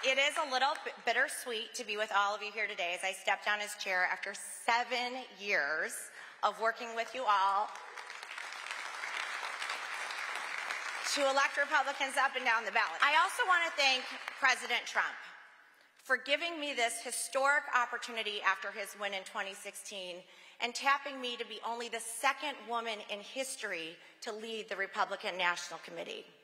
It is a little bittersweet to be with all of you here today as I step down as chair after 7 years of working with you all to elect Republicans up and down the ballot. I also want to thank President Trump for giving me this historic opportunity after his win in 2016 and tapping me to be only the second woman in history to lead the Republican National Committee.